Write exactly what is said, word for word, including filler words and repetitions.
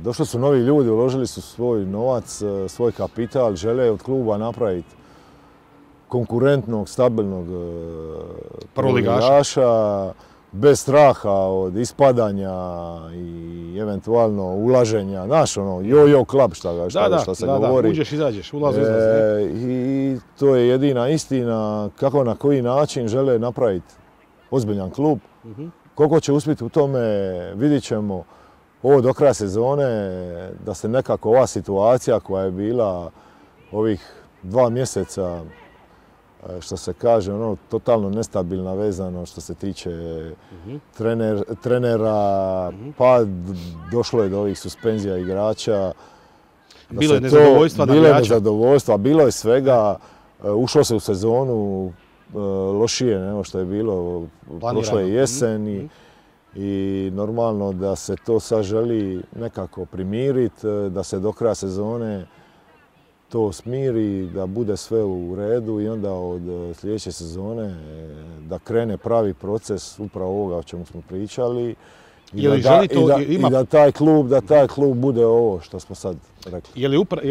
došli su novi ljudi, uložili su svoj novac, svoj kapital, žele od kluba napraviti konkurentnog, stabilnog prvoligaša, bez straha od ispadanja i eventualno ulaženja. Znaš, ono, jo-jo klub, šta, ga, šta, da, šta se da, govori. Da, uđeš, izađeš, ulaz, izlaz. E, I to je jedina istina kako, na koji način žele napraviti ozbiljan klub. Uh-huh. Koliko će uspjeti u tome, vidit ćemo. Ovo do kraja sezone, da se nekako ova situacija koja je bila ovih dva mjeseca, što se kaže, ono, totalno nestabilna vezano što se tiče uh-huh. trener, trenera, uh-huh. pa došlo je do ovih suspenzija igrača. Bilo je nezadovoljstva, bilo je nezadovoljstva, bilo je svega, ušlo se u sezonu lošije nego što je bilo, prošlo je jesen i, i normalno da se to sad želi nekako primiriti, da se do kraja sezone to smiri, da bude sve u redu i onda od sljedeće sezone da krene pravi proces upravo ovoga o čemu smo pričali i da, da, i da, i da taj klub, da taj klub bude ovo što smo sad rekli.